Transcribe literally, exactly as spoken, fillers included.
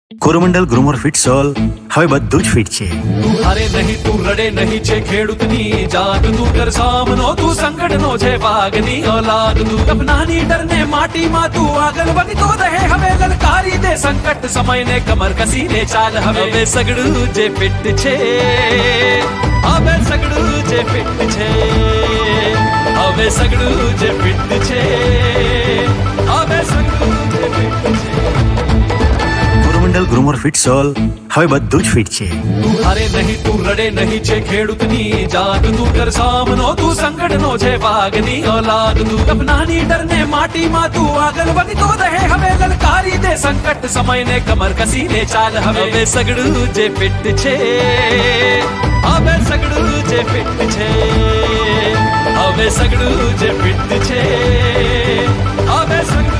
Coromandel ગ્રુમર fit સોલ હવે બધું જ ફિટ છે. તું હારે નહીં, તું રડે નહીં, છે ખેડૂતની જાગ. તું કર સામનો, તું સંકટનો છે વાઘની ઓલાદ. તું સપનાની ડરને માટીમાં તું આગળ વધતો રહે. હવે લલકારી દે સંકટ સમયને, કમર કસીને ચાલ. હવે સગડું જે ફિટ છે, હવે સગડું જે ફિટ છે, હવે સગડું જે ફિટ છે, હવે સગડું જે ફિટ છે. કોરોમંડલ ગ્રુમર ફિટ સોલ હવે બધું જ ફિટ છે. તું હારે નહીં, તું રડે નહીં, છે ખેડૂતની જાગ. તું કર સામનો, તું સંકટનો છે વાઘની ઓલાદ. તું સપનાની ડરને માટીમાં તું આગળ વધતો રહે. હવે લલકારી દે સંકટ સમયને, કમર કસીને ચાલ. હવે સગડું જે ફિટ છે, હવે સગડું જે ફિટ છે, હવે સગડું જે ફિટ છે, હવે સગડું